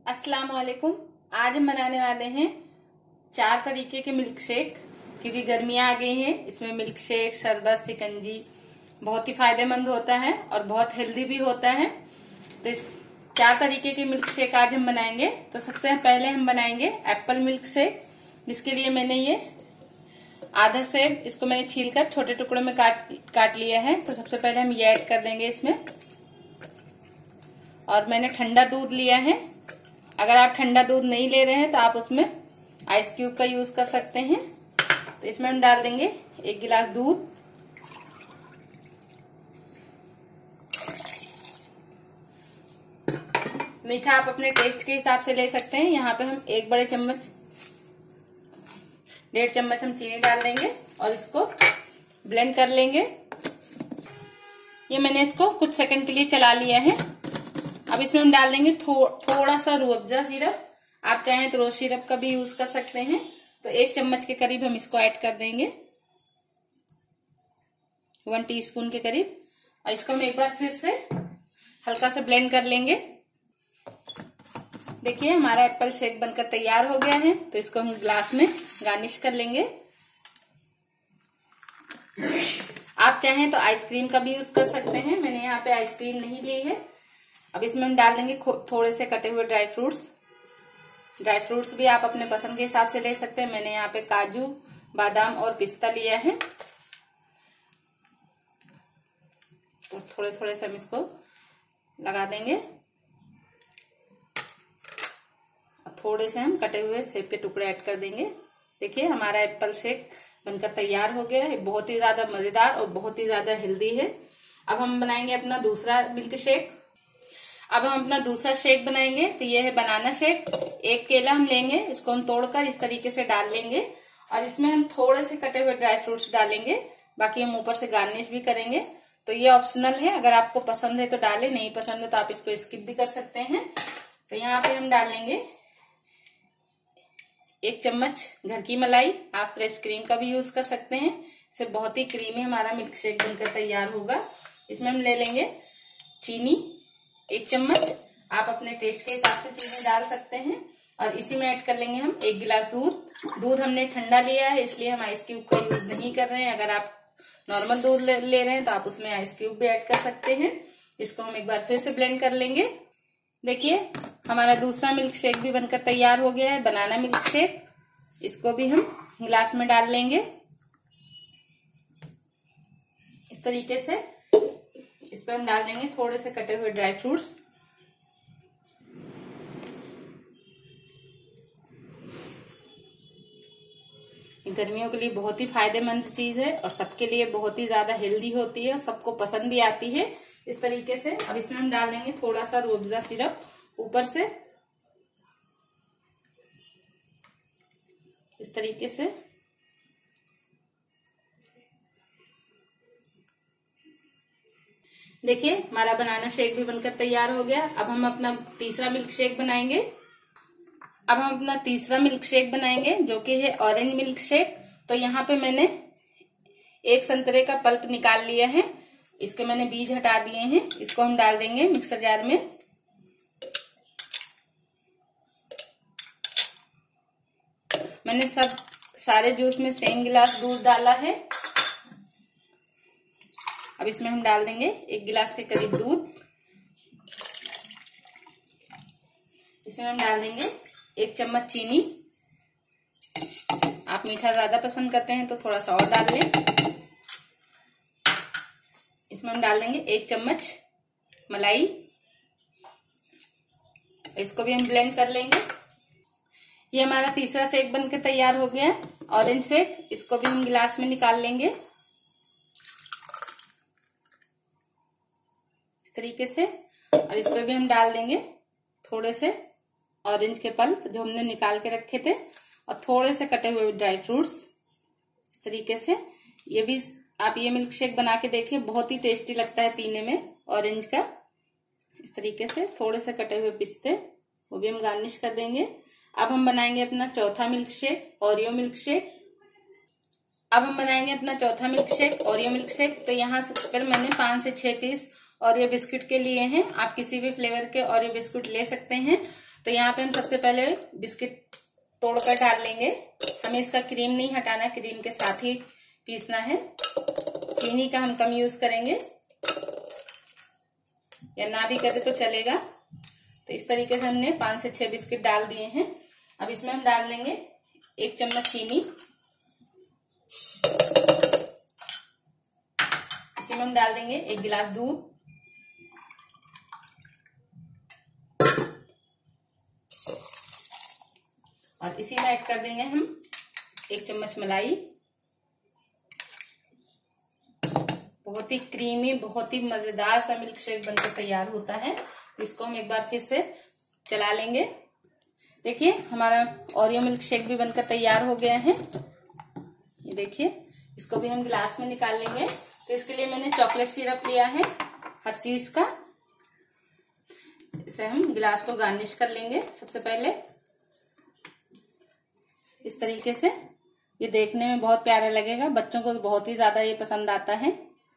अस्सलाम वालेकुम। आज हम बनाने वाले हैं 4 तरीके के मिल्क शेक। क्योंकि गर्मियां आ गई हैं, इसमें मिल्क शेक, शरबत, शिकंजी बहुत ही फायदेमंद होता है और बहुत हेल्दी भी होता है। तो इस 4 तरीके के मिल्क शेक आज हम बनाएंगे। तो सबसे पहले हम बनाएंगे एप्पल मिल्क शेक, जिसके लिए मैंने ये आधा सेब, इसको मैंने छीलकर छोटे टुकड़ों में काट लिया है। तो सबसे पहले हम ये ऐड कर देंगे इसमें। और मैंने ठंडा दूध लिया है। अगर आप ठंडा दूध नहीं ले रहे हैं तो आप उसमें आइस क्यूब का यूज कर सकते हैं। तो इसमें हम डाल देंगे 1 गिलास दूध। मीठा आप अपने टेस्ट के हिसाब से ले सकते हैं। यहाँ पे हम 1 बड़े चम्मच 1.5 चम्मच हम चीनी डाल देंगे और इसको ब्लेंड कर लेंगे। ये मैंने इसको कुछ सेकंड के लिए चला लिया है। अब इसमें हम डाल देंगे थोड़ा सा रूह अफ़ज़ा सिरप। आप चाहें तो रोज सिरप का भी यूज कर सकते हैं। तो 1 चम्मच के करीब हम इसको ऐड कर देंगे, 1 टीस्पून के करीब। और इसको हम एक बार फिर से हल्का से ब्लेंड कर लेंगे। देखिए हमारा एप्पल शेक बनकर तैयार हो गया है। तो इसको हम ग्लास में गार्निश कर लेंगे। आप चाहें तो आइसक्रीम का भी यूज कर सकते हैं। मैंने यहाँ पे आइसक्रीम नहीं ली है। अब इसमें हम डाल देंगे थोड़े से कटे हुए ड्राई फ्रूट्स भी आप अपने पसंद के हिसाब से ले सकते हैं। मैंने यहाँ पे काजू, बादाम और पिस्ता लिया है। तो थोड़े थोड़े से हम इसको लगा देंगे। थोड़े से हम कटे हुए सेब के टुकड़े ऐड कर देंगे। देखिए हमारा एप्पल शेक बनकर तैयार हो गया है। बहुत ही ज्यादा मजेदार और बहुत ही ज्यादा हेल्दी है। अब हम बनाएंगे अपना दूसरा मिल्क शेक। अब हम अपना दूसरा शेक बनाएंगे। तो ये है बनाना शेक। 1 केला हम लेंगे, इसको हम तोड़कर इस तरीके से डाल लेंगे और इसमें हम थोड़े से कटे हुए ड्राई फ्रूट्स डालेंगे। बाकी हम ऊपर से गार्निश भी करेंगे। तो ये ऑप्शनल है, अगर आपको पसंद है तो डालें, नहीं पसंद है तो आप इसको स्किप भी कर सकते हैं। तो यहाँ पे हम डालेंगे 1 चम्मच घर की मलाई। आप फ्रेश क्रीम का भी यूज कर सकते हैं। इससे बहुत ही क्रीमी हमारा मिल्क शेक बनकर तैयार होगा। इसमें हम ले लेंगे चीनी 1 चम्मच। आप अपने टेस्ट के हिसाब से चीनी डाल सकते हैं। और इसी में ऐड कर लेंगे हम 1 गिलास दूध हमने ठंडा लिया है, इसलिए हम आइस क्यूब का यूज नहीं कर रहे हैं। अगर आप नॉर्मल दूध ले रहे हैं तो आप उसमें आइस क्यूब भी ऐड कर सकते हैं। इसको हम एक बार फिर से ब्लेंड कर लेंगे। देखिए हमारा दूसरा मिल्क शेक भी बनकर तैयार हो गया है, बनाना मिल्क शेक। इसको भी हम गिलास में डाल लेंगे इस तरीके से। इस पर हम डाल देंगे थोड़े से कटे हुए ड्राई फ्रूट्स। गर्मियों के लिए बहुत ही फायदेमंद चीज है और सबके लिए बहुत ही ज्यादा हेल्दी होती है और सबको पसंद भी आती है इस तरीके से। अब इसमें हम डाल देंगे थोड़ा सा रूह अफ़ज़ा सिरप ऊपर से इस तरीके से। देखिए हमारा बनाना शेक भी बनकर तैयार हो गया। अब हम अपना तीसरा मिल्क शेक बनाएंगे। जो कि है ऑरेंज मिल्क शेक। तो यहाँ पे मैंने 1 संतरे का पल्प निकाल लिया है। इसके मैंने बीज हटा दिए हैं। इसको हम डाल देंगे मिक्सर जार में। मैंने सारे जूस में सेम गिलास दूध डाला है। अब इसमें हम डाल देंगे 1 गिलास के करीब दूध। इसमें हम डाल देंगे 1 चम्मच चीनी। आप मीठा ज्यादा पसंद करते हैं तो थोड़ा सा और डाल लें। इसमें हम डाल देंगे 1 चम्मच मलाई। इसको भी हम ब्लेंड कर लेंगे। ये हमारा तीसरा शेक बनकर तैयार हो गया है, ऑरेंज शेक। इसको भी हम गिलास में निकाल लेंगे इस तरीके से। और इस पर भी हम डाल देंगे थोड़े से ऑरेंज के पल्प जो हमने निकाल के रखे थे और थोड़े से कटे हुए ड्राई फ्रूट्स इस तरीके से। ये भी आप ये मिल्क शेक बना के देखिए, बहुत ही टेस्टी लगता है पीने में ऑरेंज का। इस तरीके से थोड़े से कटे हुए पिस्ते, वो भी हम गार्निश कर देंगे। अब हम बनाएंगे अपना चौथा milk shake, Oreo milk shake. Oreo milk shake. तो यहाँ पर मैंने 5 से 6 पीस ओरियो बिस्कुट के लिए हैं। आप किसी भी फ्लेवर के ओरियो बिस्कुट ले सकते हैं। तो यहाँ पे हम सबसे पहले बिस्किट तोड़कर डाल लेंगे। हमें इसका क्रीम नहीं हटाना, क्रीम के साथ ही पीसना है। चीनी का हम कम यूज करेंगे, या ना भी करे तो चलेगा। तो इस तरीके से हमने 5 से 6 बिस्किट डाल दिए हैं। अब इसमें हम डाल लेंगे 1 चम्मच चीनी। इसी में हम डाल देंगे 1 गिलास दूध, और इसी में ऐड कर देंगे हम 1 चम्मच मलाई। बहुत ही क्रीमी, बहुत ही मजेदार सा मिल्क शेक बनकर तैयार होता है। तो इसको हम एक बार फिर से चला लेंगे। देखिए हमारा ओरियो मिल्क शेक भी बनकर तैयार हो गया है। ये देखिए, इसको भी हम गिलास में निकाल लेंगे। तो इसके लिए मैंने चॉकलेट सिरप लिया है हर्शीज का। इसे हम गिलास को गार्निश कर लेंगे सबसे पहले इस तरीके से। ये देखने में बहुत प्यारा लगेगा, बच्चों को बहुत ही ज्यादा ये पसंद आता है।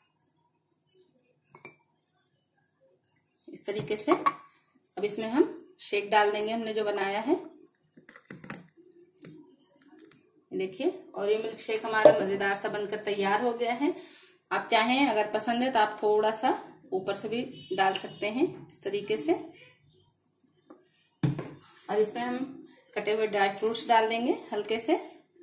इस तरीके से अब इसमें हम शेक डाल देंगे हमने जो बनाया है। देखिए, और ये मिल्क शेक हमारा मजेदार सा बनकर तैयार हो गया है। आप चाहें, अगर पसंद है तो आप थोड़ा सा ऊपर से भी डाल सकते हैं इस तरीके से। और इसमें हम कटे हुए ड्राई फ्रूट्स डाल देंगे हल्के से।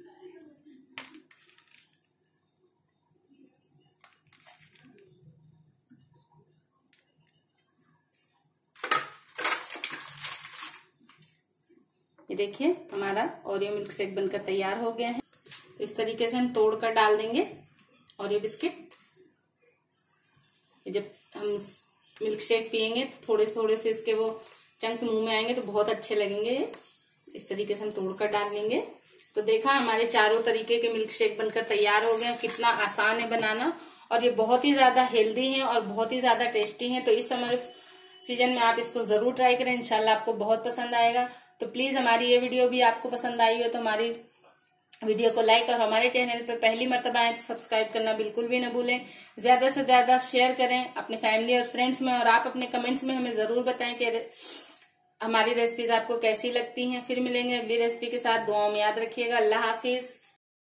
ये देखिए हमारा ओरियो मिल्क शेक बनकर तैयार हो गया है। तो इस तरीके से हम तोड़कर डाल देंगे ओरियो बिस्किट। जब हम मिल्क शेक पियेंगे तो थोड़े थोड़े से इसके वो चंक्स मुंह में आएंगे तो बहुत अच्छे लगेंगे। इस तरीके से हम तोड़कर डाल लेंगे। तो देखा, हमारे चारों तरीके के मिल्क शेक बनकर तैयार हो गए। कितना आसान है बनाना, और ये बहुत ही ज्यादा हेल्दी है और बहुत ही ज्यादा टेस्टी है। तो इस समर सीजन में आप इसको जरूर ट्राई करें, इंशाल्लाह आपको बहुत पसंद आएगा। तो प्लीज हमारी ये वीडियो भी आपको पसंद आई हो तो हमारी वीडियो को लाइक और हमारे चैनल पर पहली मर्तबा आए तो सब्सक्राइब करना बिल्कुल भी न भूलें। ज्यादा से ज्यादा शेयर करें अपने फैमिली और फ्रेंड्स में, और आप अपने कमेंट्स में हमें जरूर बताएं कि हमारी रेसिपीज आपको कैसी लगती हैं। फिर मिलेंगे अगली रेसिपी के साथ। दुआओं में याद रखिएगा। अल्लाह हाफिज।